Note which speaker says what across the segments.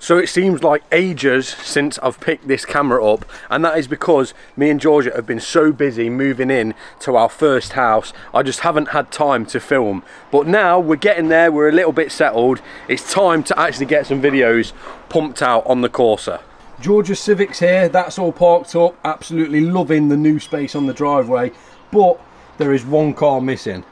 Speaker 1: So it seems like ages since I've picked this camera up, and that is because me and Georgia have been so busy moving in to our first house. I just haven't had time to film. But now we're getting there, we're a little bit settled. It's time to actually get some videos pumped out on the Corsa. Georgia's Civic's here, that's all parked up. Absolutely loving the new space on the driveway, but there is one car missing.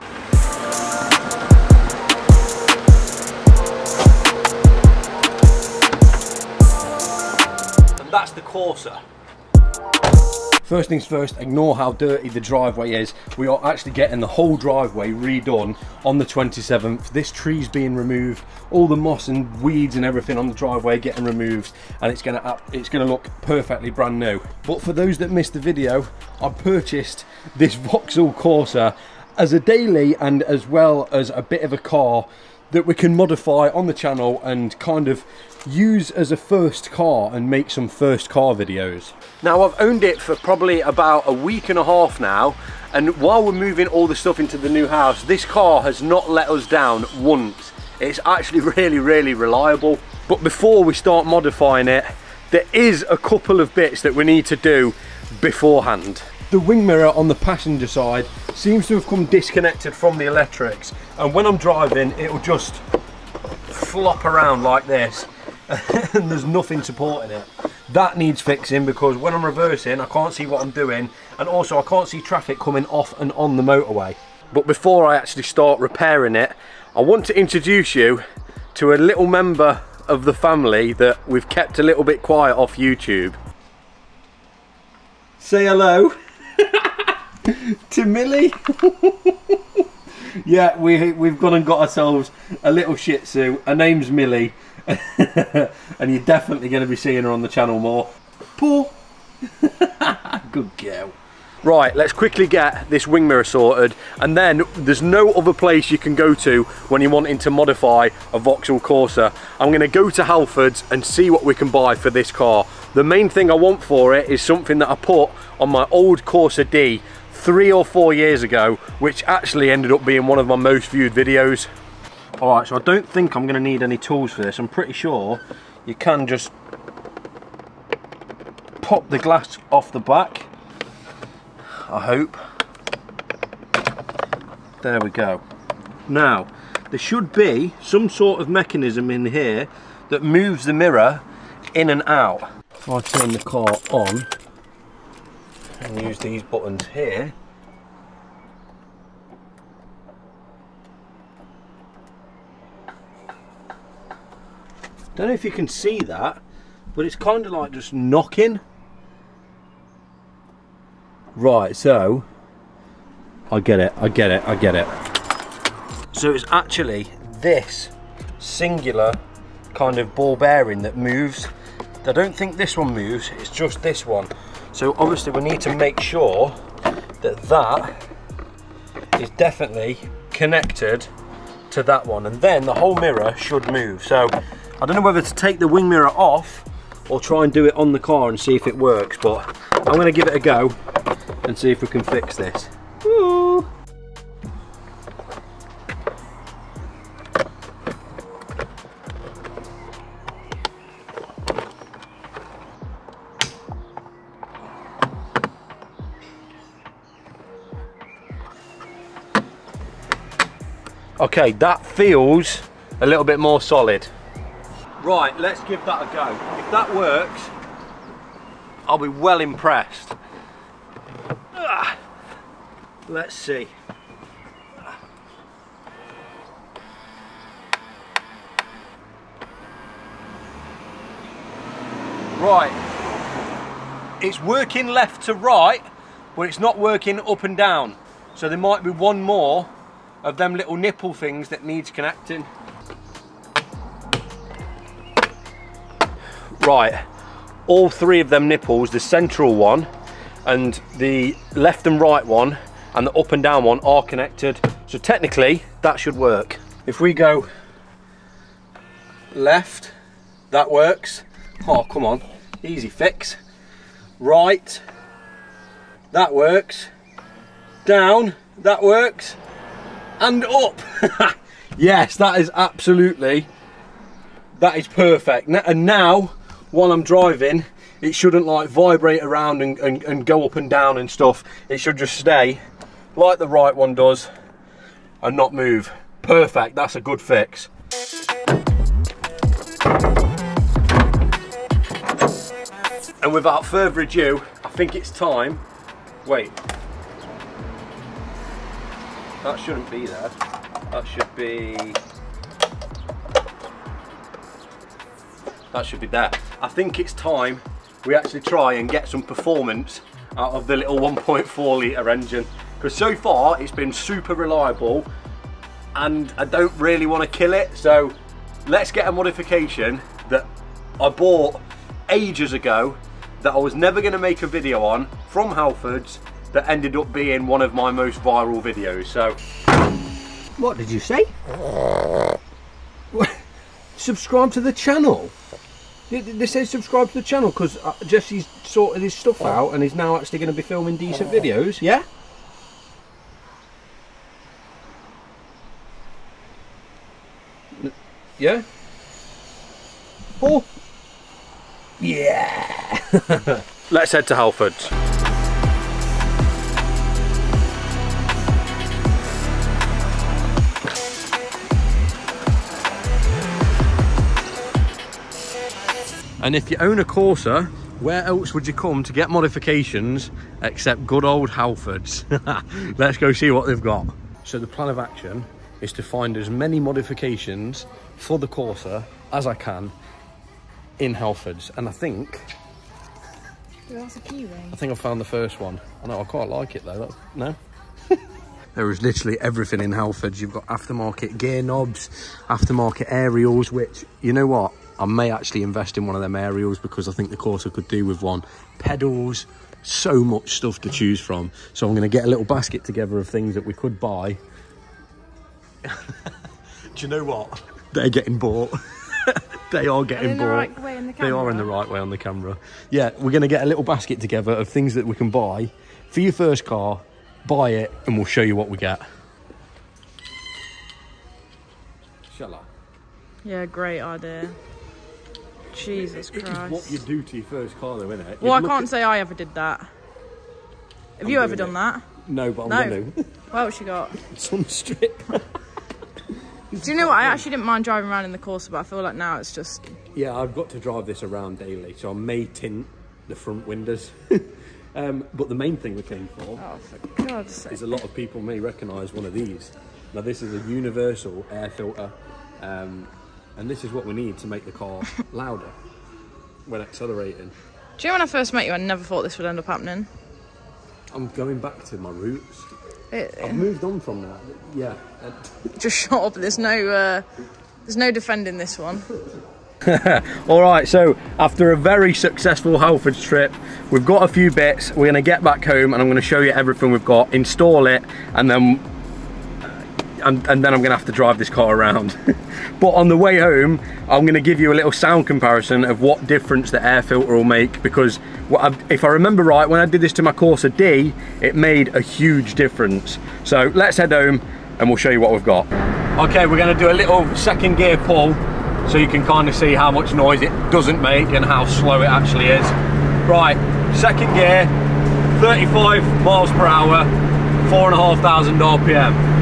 Speaker 1: That's the Corsa. First things first, ignore how dirty the driveway is. We are actually getting the whole driveway redone on the 27th. This tree's being removed, all the moss and weeds and everything on the driveway getting removed, and it's gonna look perfectly brand new. But for those that missed the video, I purchased this Vauxhall Corsa as a daily and as well as a bit of a car that we can modify on the channel and kind of use as a first car and make some first car videos. Now, I've owned it for probably about a week and a half now, and while we're moving all the stuff into the new house, this car has not let us down once. It's actually really reliable. But before we start modifying it, there is a couple of bits that we need to do beforehand. The wing mirror on the passenger side seems to have come disconnected from the electrics, and when I'm driving it'll just flop around like this and there's nothing supporting it. That needs fixing because when I'm reversing I can't see what I'm doing, and also I can't see traffic coming off and on the motorway. But before I actually start repairing it, I want to introduce you to a little member of the family that we've kept a little bit quiet off YouTube. Say hello to Millie. Yeah, we've gone and got ourselves a little Shih Tzu. Her name's Millie. And you're definitely going to be seeing her on the channel more. Paw. Good girl. Right, let's quickly get this wing mirror sorted, and then there's no other place you can go to when you're wanting to modify a Vauxhall Corsa. I'm going to go to Halfords and see what we can buy for this car. The main thing I want for it is something that I put on my old Corsa D 3 or 4 years ago, which actually ended up being one of my most viewed videos. Alright, so I don't think I'm going to need any tools for this. I'm pretty sure you can just pop the glass off the back, I hope. There we go. Now, there should be some sort of mechanism in here that moves the mirror in and out. If I turn the car on and use these buttons here, don't know if you can see that, but it's kind of like just knocking. Right, so I get it. So it's actually this singular kind of ball bearing that moves. I don't think this one moves, it's just this one. So obviously we need to make sure that that is definitely connected to that one, and then the whole mirror should move. So I don't know whether to take the wing mirror off or try and do it on the car and see if it works, but I'm going to give it a go and see if we can fix this. Woo. Okay, that feels a little bit more solid. Right, let's give that a go. If that works, I'll be well impressed. Let's see. Right, it's working left to right, but it's not working up and down. So there might be one more of them little nipple things that needs connecting. Right, all three of them nipples, the central one and the left and right one and the up and down one, are connected. So technically that should work. If we go left, that works. Oh, come on, easy fix. Right, that works. Down, that works. And up. Yes, that is absolutely That is perfect. And now, while I'm driving, it shouldn't like vibrate around and go up and down and stuff. It should just stay like the right one does and not move. Perfect, that's a good fix. And without further ado, I think it's time. Wait. That shouldn't be there. That should be... That should be there. I think it's time we actually try and get some performance out of the little 1.4 litre engine. Because so far, it's been super reliable and I don't really want to kill it. So let's get a modification that I bought ages ago that I was never going to make a video on from Halfords that ended up being one of my most viral videos. So what did you say? Subscribe to the channel. They say subscribe to the channel because Jesse's sorted his stuff out and he's now actually going to be filming decent videos. Yeah. Yeah. Oh. Yeah. Let's head to Halfords. And if you own a Corsa, where else would you come to get modifications except good old Halfords? Let's go see what they've got. So the plan of action is to find as many modifications for the Corsa as I can in Halfords. And I think...
Speaker 2: That's a key ring.
Speaker 1: I think I found the first one. I know, I quite like it though. No? There is literally everything in Halfords. You've got aftermarket gear knobs, aftermarket aerials, which, you know what? I may actually invest in one of them aerials because I think the Corsa could do with one. Pedals, so much stuff to choose from. So I'm going to get a little basket together of things that we could buy. Do you know what? They're getting bought. They are getting bought.
Speaker 2: Right way in the camera?
Speaker 1: They are in the right way on the camera. Yeah, we're going to get a little basket together of things that we can buy for your first car. Buy it and we'll show you what we get. Shall I?
Speaker 2: Yeah, great idea. Jesus Christ.
Speaker 1: It's what you do to your first car though, isn't it?
Speaker 2: Well, I can't say I ever did that. Have you ever done that?
Speaker 1: No, but I'm going to.
Speaker 2: What else you got?
Speaker 1: Sun strip.
Speaker 2: Do you know what? I actually didn't mind driving around in the Corsa, but I feel like now it's just...
Speaker 1: Yeah, I've got to drive this around daily, so I may tint the front windows. But the main thing we came for,
Speaker 2: oh, for God's sake,
Speaker 1: is a lot of people may recognise one of these. Now, this is a universal air filter, and this is what we need to make the car louder when accelerating.
Speaker 2: Do you know when I first met you, I never thought this would end up happening?
Speaker 1: I'm going back to my roots. I've moved on from that. Yeah.
Speaker 2: Just shut up. There's no defending this one.
Speaker 1: All right, so after a very successful Halfords trip, we've got a few bits. We're going to get back home and I'm going to show you everything we've got, install it, and then I'm going to have to drive this car around. But on the way home, I'm going to give you a little sound comparison of what difference the air filter will make, because if I remember right, when I did this to my Corsa D, it made a huge difference. So let's head home and we'll show you what we've got. Okay, we're going to do a little second gear pull so you can kind of see how much noise it doesn't make and how slow it actually is. Right, second gear, 35 miles per hour, 4,500 RPM.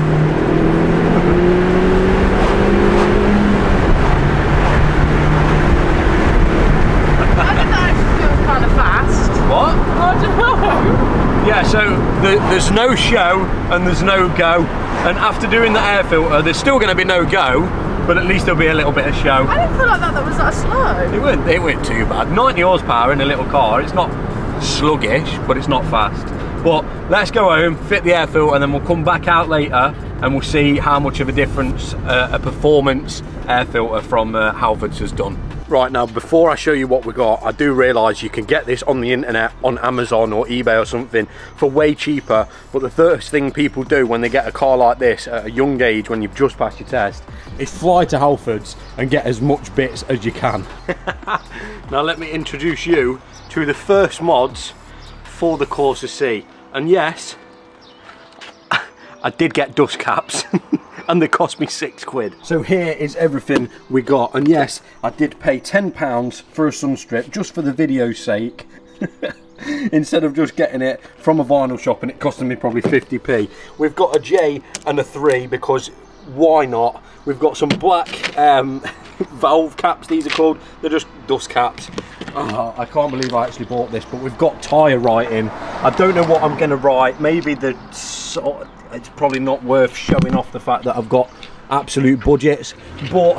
Speaker 1: What?
Speaker 2: I don't know.
Speaker 1: Yeah, so there's no show and there's no go, and after doing the air filter there's still going to be no go, but at least there'll be a little bit of show.
Speaker 2: I didn't feel like that was that slow.
Speaker 1: It weren't too bad. 90 horsepower in a little car. It's not sluggish, but it's not fast. But let's go home, fit the air filter, and then we'll come back out later and we'll see how much of a difference a performance air filter from Halfords has done. Right, now before I show you what we got, I do realise you can get this on the internet, on Amazon or eBay or something, for way cheaper. But the first thing people do when they get a car like this at a young age, when you've just passed your test, is fly to Halfords and get as much bits as you can. Now let me introduce you to the first mods for the Corsa C. And yes, I did get dust caps. and they cost me £6. So here is everything we got, and yes, I did pay £10 for a sun strip just for the video's sake. Instead of just getting it from a vinyl shop and it costing me probably 50p. We've got a J and a 3 because why not? We've got some black valve caps, these are called. They're just dust caps. Oh, I can't believe I actually bought this, but we've got tyre writing. I don't know what I'm going to write. Maybe it's probably not worth showing off the fact that I've got absolute budgets, but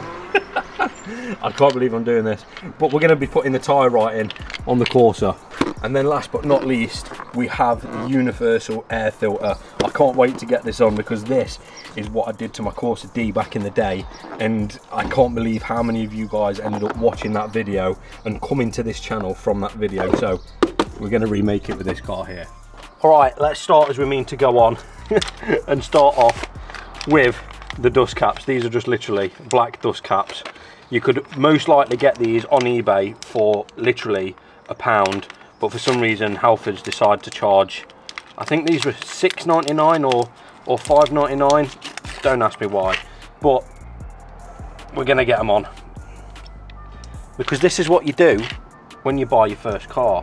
Speaker 1: I can't believe I'm doing this. But we're going to be putting the tyre writing on the Corsa. And then last but not least, we have the universal air filter. I can't wait to get this on because this is what I did to my Corsa D back in the day, and I can't believe how many of you guys ended up watching that video and coming to this channel from that video. So we're going to remake it with this car here. Alright, let's start as we mean to go on and start off with the dust caps. These are just literally black dust caps. You could most likely get these on eBay for literally £1, but for some reason Halfords decided to charge, I think these were $6.99 or $5.99. Don't ask me why, but we're gonna get them on because this is what you do when you buy your first car.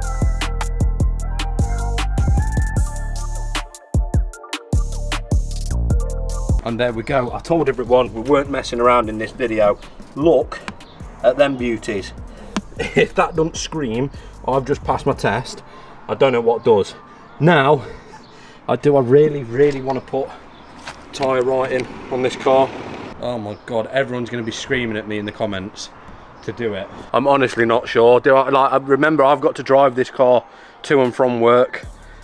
Speaker 1: And there we go. I told everyone we weren't messing around in this video. Look at them beauties. If that doesn't scream I've just passed my test, I don't know what does. Now, I really want to put tyre writing on this car. Oh my god, everyone's going to be screaming at me in the comments to do it. I'm honestly not sure. I remember I've got to drive this car to and from work.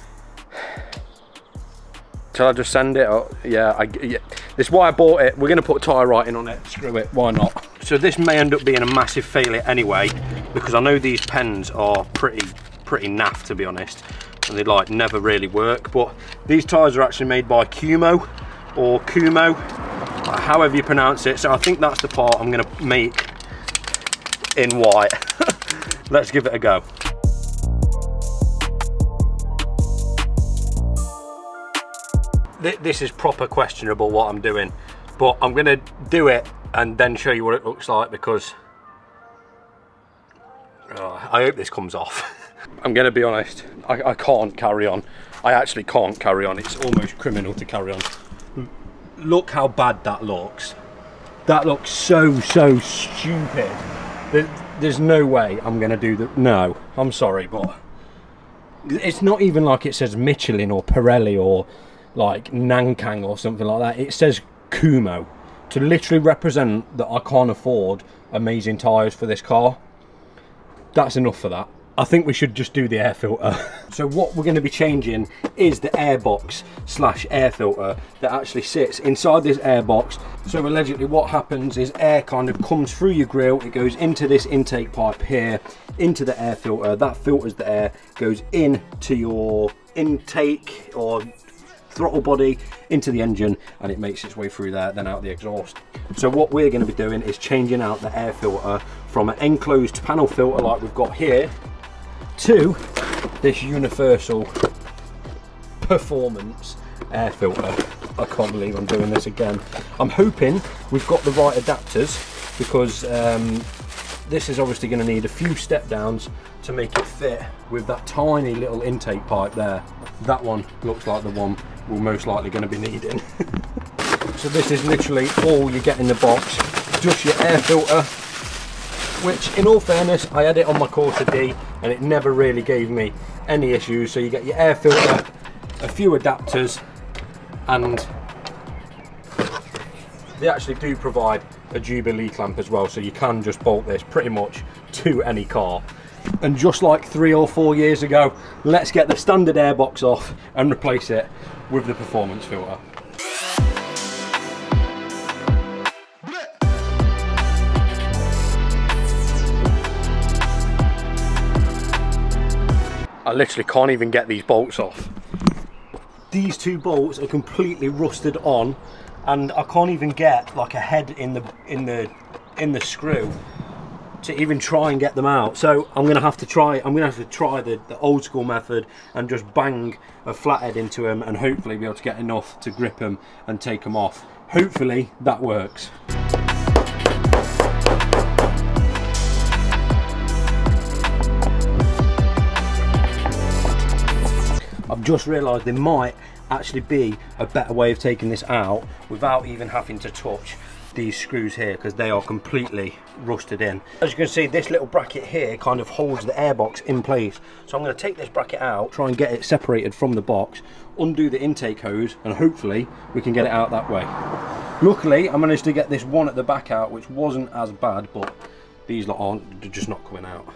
Speaker 1: Shall I just send it? Oh, yeah, this is why I bought it. We're going to put tyre writing on it. Screw it, why not? So this may end up being a massive failure anyway, because I know these pens are pretty naff, to be honest, and they like never really work. But these tyres are actually made by Kumo, or Kumo, however you pronounce it. So I think that's the part I'm going to make in white. Let's give it a go. This is proper questionable what I'm doing, but I'm going to do it and then show you what it looks like, because I hope this comes off. I'm going to be honest, I can't carry on. I actually can't carry on. It's almost criminal to carry on. Look how bad that looks. That looks so stupid. There's no way I'm going to do that. No, I'm sorry, but it's not even like it says Michelin or Pirelli or like Nankang or something like that. It says Kumo to literally represent that I can't afford amazing tyres for this car. That's enough for that. I think we should just do the air filter. So what we're going to be changing is the airbox / air filter that actually sits inside this airbox. So allegedly what happens is air kind of comes through your grille, it goes into this intake pipe here, into the air filter, that filters the air, goes into your intake or throttle body, into the engine, and it makes its way through there, then out the exhaust. So what we're going to be doing is changing out the air filter from an enclosed panel filter like we've got here to this universal performance air filter. I can't believe I'm doing this again. I'm hoping we've got the right adapters, because this is obviously going to need a few step downs to make it fit with that tiny little intake pipe there. That one looks like the one we're most likely going to be needing. So this is literally all you get in the box, just your air filter, which in all fairness I had it on my Corsa D and it never really gave me any issues. So you get your air filter, a few adapters, and they actually do provide a Jubilee clamp as well, so you can just bolt this pretty much to any car. And just like 3 or 4 years ago, let's get the standard airbox off and replace it with the performance filter. I literally can't even get these bolts off. These two bolts are completely rusted on, and I can't even get like a head in the screw to even try and get them out. So I'm gonna have to try the old school method and just bang a flathead into them and hopefully be able to get enough to grip them and take them off. hopefully that works. I've just realised there might actually be a better way of taking this out without even having to touch these screws here, because they are completely rusted in. As you can see, this little bracket here kind of holds the airbox in place. So I'm going to take this bracket out, try and get it separated from the box, undo the intake hose, and hopefully we can get it out that way. Luckily, I managed to get this one at the back out, which wasn't as bad, but these lot aren't, they're just not coming out.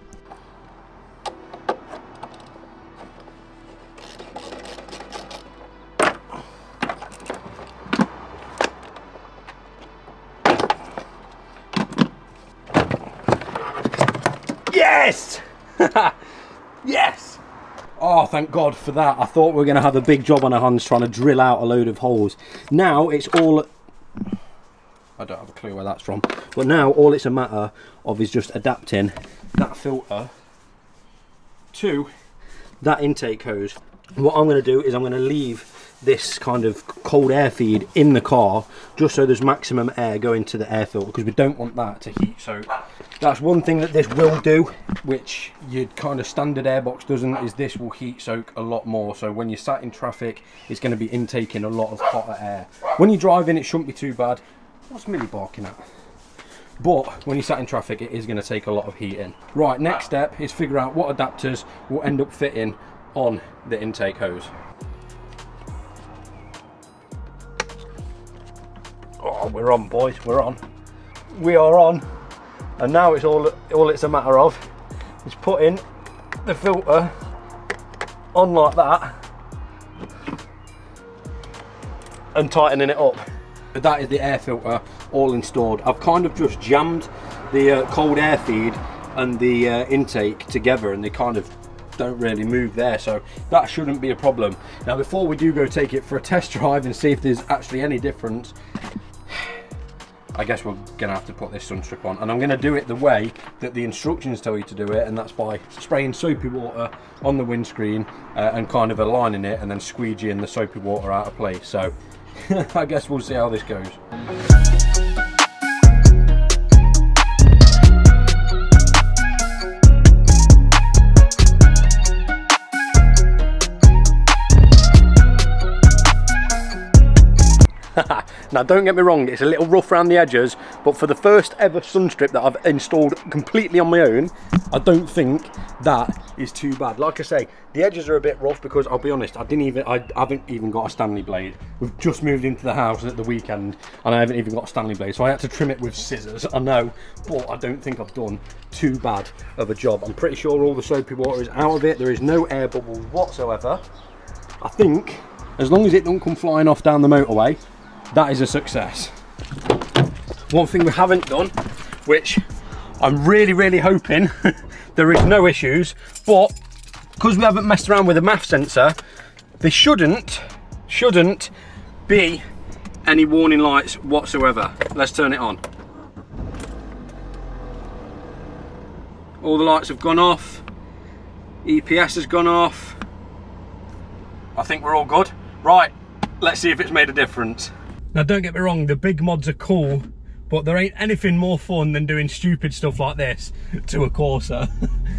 Speaker 1: Yes! Yes! Oh, thank God for that. I thought we were going to have a big job on our hands trying to drill out a load of holes. Now it's all... I don't have a clue where that's from. But now all it's a matter of is just adapting that filter to that intake hose. What I'm going to do is I'm going to leave this kind of cold air feed in the car just so there's maximum air going to the air filter, because we don't want that to heat soak. That's one thing that this will do, which your kind of standard airbox doesn't, is this will heat soak a lot more. So when you're sat in traffic, it's going to be intaking a lot of hotter air. When you're driving, it shouldn't be too bad. What's Millie barking at? But when you're sat in traffic, it is going to take a lot of heat in. Right, next step is figure out what adapters will end up fitting on the intake hose. Oh, we're on, boys, we're on. We are on. And now it's all it's a matter of is putting the filter on like that and tightening it up. But that is the air filter all installed. I've kind of just jammed the cold air feed and the intake together, and they kind of don't really move there, so that shouldn't be a problem. Now, before we do go take it for a test drive and see if there's actually any difference, I guess we're gonna have to put this sunstrip on, and I'm gonna do it the way that the instructions tell you to do it, and that's by spraying soapy water on the windscreen and kind of aligning it and then squeegeeing the soapy water out of place. So I guess we'll see how this goes. Now, don't get me wrong, it's a little rough around the edges, but for the first ever sunstrip that I've installed completely on my own, I don't think that is too bad. Like I say, the edges are a bit rough because, I'll be honest, I haven't even got a Stanley blade. We've just moved into the house at the weekend and I haven't even got a Stanley blade, so I had to trim it with scissors, I know, but I don't think I've done too bad of a job. I'm pretty sure all the soapy water is out of it. There is no air bubbles whatsoever. I think, as long as it don't come flying off down the motorway, that is a success. One thing we haven't done, which I'm really hoping there is no issues, but because we haven't messed around with the MAF sensor, there shouldn't be any warning lights whatsoever. Let's turn it on. All the lights have gone off. EPS has gone off. I think we're all good. Right, let's see if it's made a difference. Now, don't get me wrong, the big mods are cool, but there ain't anything more fun than doing stupid stuff like this to a Corsa.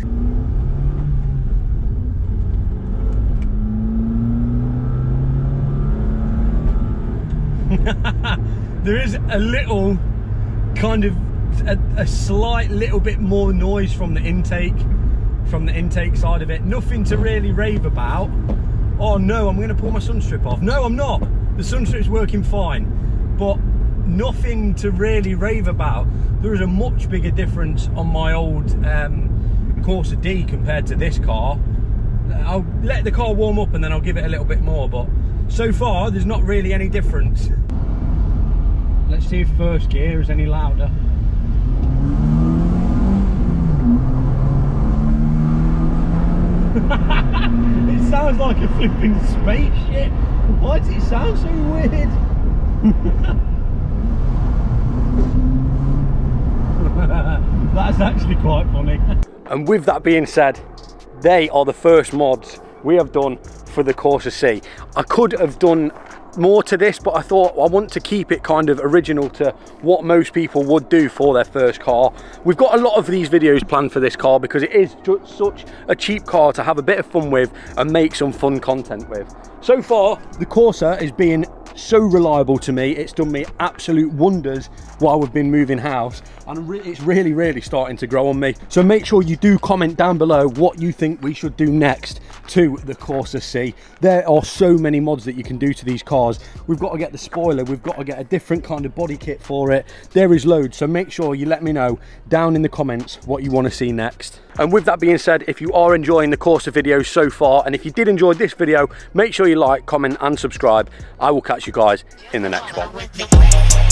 Speaker 1: There is a little kind of a slight little bit more noise from the intake side of it. Nothing to really rave about. Oh no, I'm going to pull my sunstrip off. No, I'm not. The sunstrip's working fine, but nothing to really rave about. There is a much bigger difference on my old Corsa D compared to this car. I'll let the car warm up and then I'll give it a little bit more, but so far there's not really any difference. Let's see if first gear is any louder. It sounds like a flipping spaceship. Why does it sound so weird? That's actually quite funny. And with that being said, they are the first mods we have done for the Corsa C. I could have done more to this, but I thought I want to keep it kind of original to what most people would do for their first car. We've got a lot of these videos planned for this car because it is just such a cheap car to have a bit of fun with and make some fun content with. So far, the Corsa is being so reliable to me. It's done me absolute wonders while we've been moving house, and it's really starting to grow on me. So make sure you do comment down below what you think we should do next to the Corsa C. There are so many mods that you can do to these cars. We've got to get the spoiler, we've got to get a different kind of body kit for it. There is loads, so make sure you let me know down in the comments what you want to see next. And with that being said, if you are enjoying the Corsa videos so far, and if you did enjoy this video, make sure you like, comment and subscribe. I will catch you guys in the next one.